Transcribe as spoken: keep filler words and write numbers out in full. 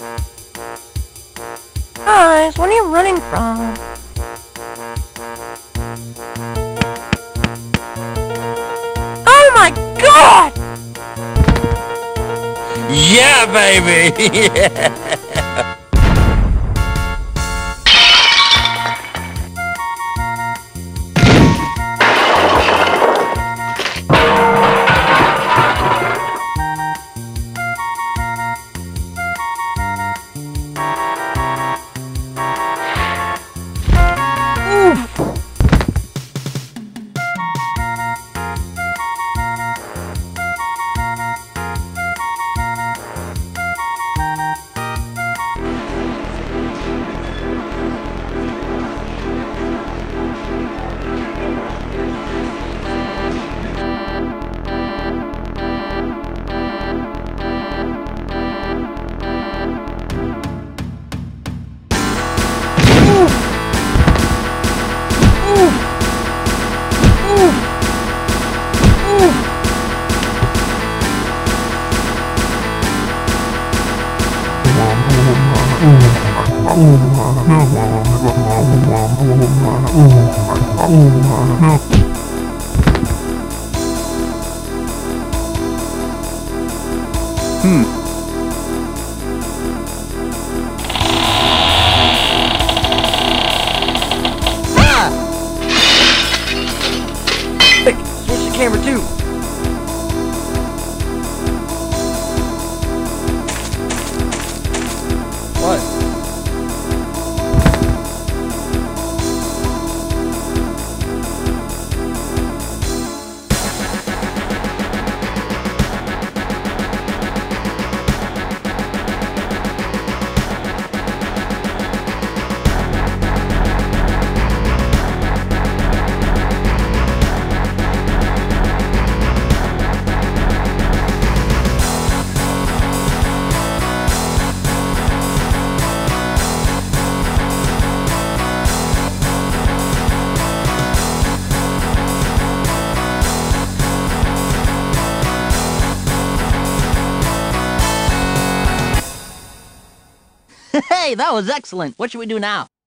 Guys, what are you running from? Oh my god! Yeah, baby! Yeah! Hmm. Ah! Quick, switch to camera two. What? Hey, that was excellent. What should we do now?